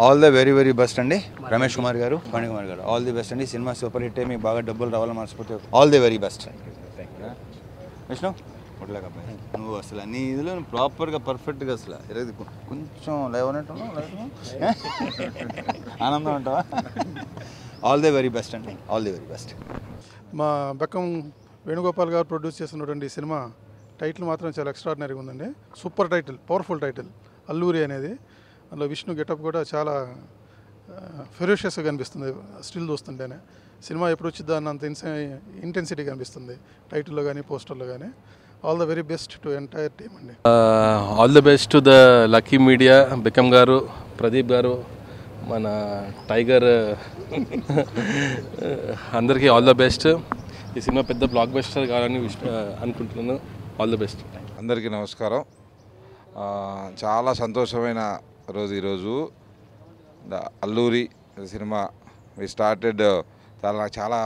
All the very very best అండి రమేష్ కుమార్ గారు, ఫణి కుమార్ గారు. ఆల్ ది బెస్ట్ అండి. సినిమా సూపర్ హిట్ మీకు బాగా డబ్బులు రావాలని మనస్ఫూర్తి. All the very best. Vishnu ఉండలేక నువ్వు అసలు అన్ని ఇదిలో ప్రాపర్గా పర్ఫెక్ట్గా అసలు కొంచెం లేవనట్టున్నావు, ఆనందం అంటావా? ఆల్ ది వెరీ బెస్ట్ అండి. All the very best. మా బెక్కం వేణుగోపాల్ గారు ప్రొడ్యూస్ చేస్తున్నటువంటి సినిమా టైటిల్ మాత్రం చాలా ఎక్స్ట్రాడినరీగా ఉందండి. Super title, powerful title Alluri అనేది. అందులో విష్ణు గెటప్ కూడా చాలా ఫెరోషియస్గా కనిపిస్తుంది స్టిల్ చూస్తుంటేనే. సినిమా ఎప్పుడు వచ్చిందో అన్నంత ఇంటెన్సిటీ కనిపిస్తుంది టైటిల్లో కానీ పోస్టర్లో కానీ. All the very best to entire team అండి. All the best to the lucky media, Bekkam గారు, ప్రదీప్ గారు, మన టైగర్ అందరికీ ఆల్ ద బెస్ట్. ఈ సినిమా పెద్ద బ్లాక్ బస్టర్ కావాలని అనుకుంటున్నాను. All the best. అందరికీ నమస్కారం. చాలా సంతోషమైన రోజు ఈరోజు. అల్లూరి సినిమా వి స్టార్టెడ్ నాకు చాలా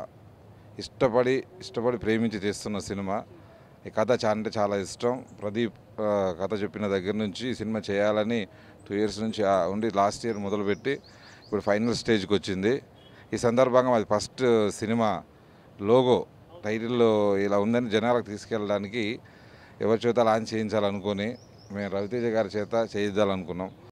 ఇష్టపడి ప్రేమించి చేస్తున్న సినిమా. ఈ కథ అంటే చాలా ఇష్టం. ప్రదీప్ కథ చెప్పిన దగ్గర నుంచి ఈ సినిమా చేయాలని 2 years నుంచి ఉండి లాస్ట్ ఇయర్ మొదలుపెట్టి ఇప్పుడు ఫైనల్ స్టేజ్కి వచ్చింది. ఈ సందర్భంగా మాది ఫస్ట్ సినిమా లోగో టైటిల్లో ఇలా ఉందని జనాలకు తీసుకెళ్ళడానికి ఎవరి చేత లాంచ్ చేయించాలనుకొని మేము రవితేజ గారి చేత చేయించాలనుకున్నాం.